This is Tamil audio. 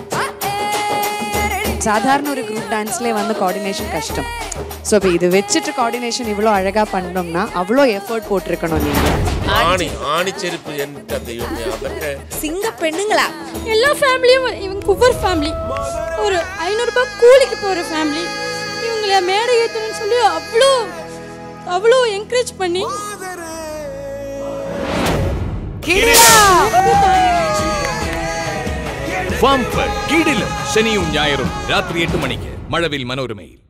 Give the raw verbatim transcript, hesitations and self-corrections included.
சாதாரண ஒரு குரூப் டான்ஸ்லேயே வந்து கோஆர்டினேஷன் கஷ்டம். ஸோ இப்போ இது வச்சுட்டு கோஆர்டினேஷன் இவ்வளோ அழகாக பண்ணோம்னா அவ்வளோ எஃபர்ட் போட்டிருக்கணும் நீங்கள். ஆணி ஆணி செருப்பு என்கிட்ட தெய்வமே அதற்கு சிங்க பெண்ணுங்களா எல்லா ஃபேமிலியும் இவங்க ஒவ்வொரு ஃபேமிலி ஒரு ஐநூறுரூபா கூலிக்கு போகிற ஃபேமிலி. இவங்கள மேடை ஏற்றணும்னு சொல்லி அவ்வளோ அவ்வளோ என்கரேஜ் பண்ணி கிடிலம் சனியும் ஞாயிறும் ராத்திரி எட்டு மணிக்கு மழவில் மனோரமையில்.